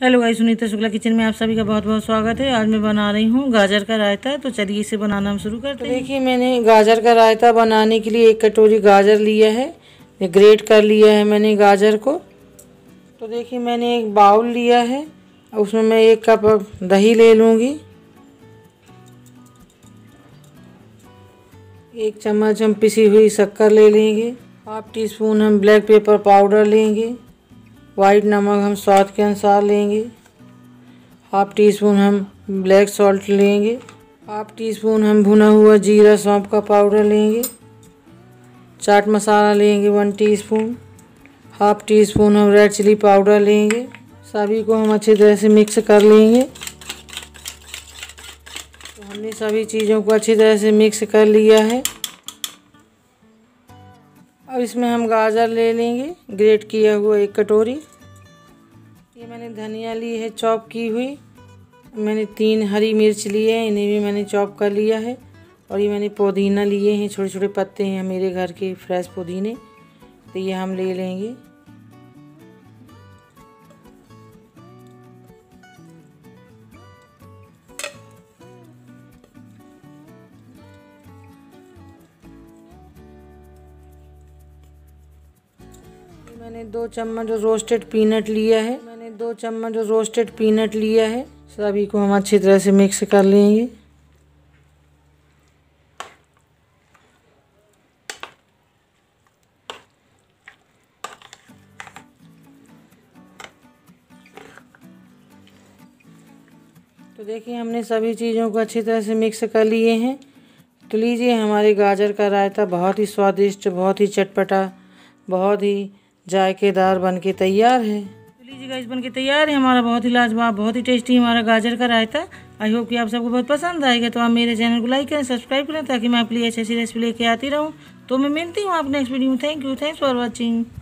Hello guys, Sunita Shukla kitchen में आप सभी का बहुत बहुत स्वागत है। आज मैं बना रही हूँ गाजर का रायता। तो चलिए इसे बनाना हम शुरू करते हैं। देखिए, मैंने गाजर का रायता बनाने के लिए 1 कटोरी गाजर लिया है। ये ग्रेट कर लिया है मैंने गाजर को। तो देखिए, मैंने एक बाउल लिया है, उसमें मैं 1 कप दही ले लूँगी। 1 चम्मच हम पिसी हुई शक्कर ले लेंगे। हाफ टी स्पून हम ब्लैक पेपर पाउडर लेंगे। वाइट नमक हम स्वाद के अनुसार लेंगे। हाफ टी स्पून हम ब्लैक सॉल्ट लेंगे। हाफ टी स्पून हम भुना हुआ जीरा सौंफ का पाउडर लेंगे। चाट मसाला लेंगे 1 टीस्पून। हाफ टी स्पून हम रेड चिली पाउडर लेंगे। सभी को हम अच्छी तरह से मिक्स कर लेंगे। तो हमने सभी चीज़ों को अच्छी तरह से मिक्स कर लिया है। अब इसमें हम गाजर ले लेंगे, ग्रेट किया हुआ 1 कटोरी। ये मैंने धनिया ली है चॉप की हुई। मैंने 3 हरी मिर्च लिए हैं, इन्हें भी मैंने चॉप कर लिया है। और ये मैंने पुदीना लिए हैं, छोटे छोटे पत्ते हैं मेरे घर के फ्रेश पुदीने, तो ये हम ले लेंगे। मैंने 2 चम्मच रोस्टेड पीनट लिया है। सभी को हम अच्छी तरह से मिक्स कर लेंगे। तो देखिए, हमने सभी चीज़ों को अच्छी तरह से मिक्स कर लिए हैं। तो लीजिए, हमारे गाजर का रायता बहुत ही स्वादिष्ट, बहुत ही चटपटा, बहुत ही जायकेदार बनके तैयार है। तो लीजिए गाइस, बनके तैयार है हमारा बहुत ही लाजवाब, बहुत ही टेस्टी हमारा गाजर का रायता। आई होप कि आप सबको बहुत पसंद आएगा। तो आप मेरे चैनल को लाइक करें, सब्सक्राइब करें, ताकि मैं आपके लिए अच्छी अच्छी रेसिपी लेके आती रहूँ। तो मैं मिलती हूँ आप नेक्स्ट वीडियो में। Thank you, thanks for watching.